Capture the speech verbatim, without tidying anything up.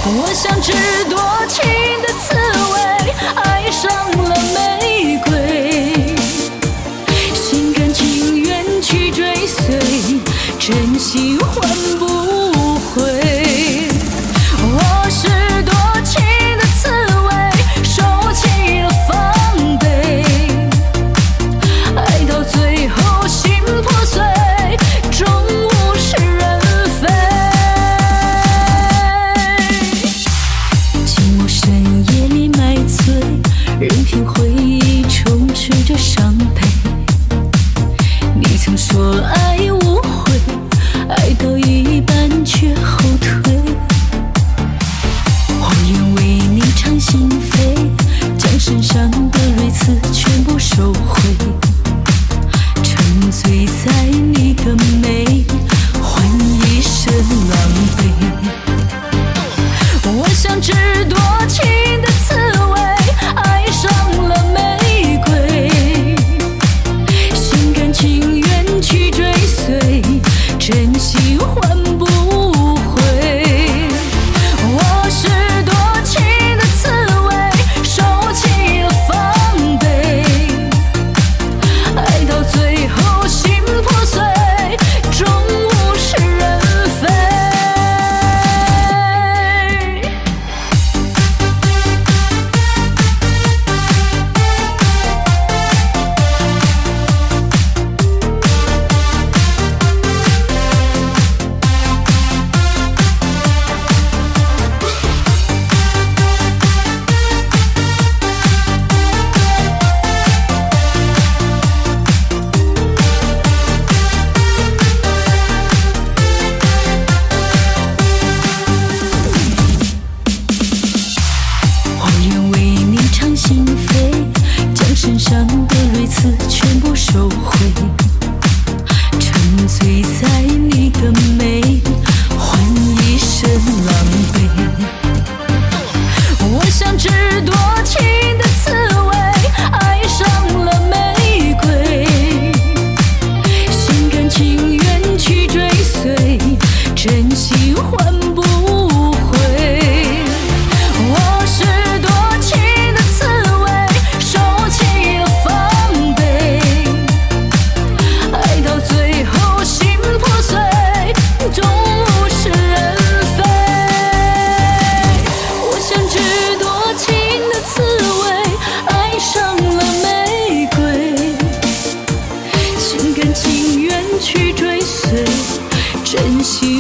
我想知多情的滋味，爱上了玫瑰，心甘情愿去追随，真心换不回。我是多情的刺猬，收起了防备，爱到最后心破碎，终物是人非。寂寞深夜里买醉，任凭回忆充斥着伤悲。你曾说爱无悔，爱到一半却后退。我愿为你敞心扉，将身上的锐刺全部收回，沉醉在你的美，换一身狼狈。我想知多情的滋味，爱上了玫瑰，心甘情愿去追随，真心换不回。我是多情的刺猬，收起了防备，爱到最后心破碎，终物是人非。我愿为你敞心扉，将身上的锐刺全部收回，沉醉在你的美，换一身狼狈。我想知多情的滋味，爱上了玫瑰，心甘情愿去追随，真心换不回。我是多情的刺猬，收起了防备，爱到最后心破碎，终物是人非。我想知多情的刺猬，爱上了玫瑰，心甘情愿去追随，真心